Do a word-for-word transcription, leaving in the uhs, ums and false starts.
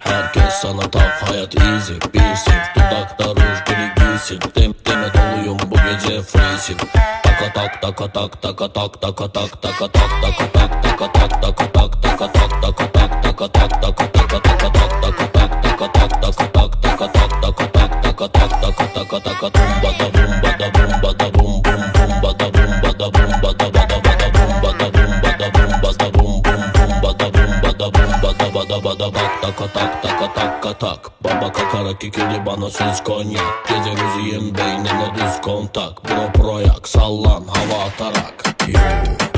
Herkes sana tak, hayat easy bilsin. Dudakta ruj gri giysin. Dem deme doluyum bu gece freesin. Taka tak taka tak taka tak taka tak taka tak taka tak taka tak taka tak taka tak taka tak taka tak taka tak taka tak taka tak taka tak taka tak taka tak taka tak taka tak taka taka tumba da bumba da bumba da bum bum bumba da bumba da bumba da bada bada bumba da bumba da bumba da bum bum bumba da bumba da bumba da bada bada tak taka tak taka taka tak. Baba kakarak ikili bana süz konyak. Gece müziğin beynine düz kontak. Bro proyak sallan hava atarak. Yo.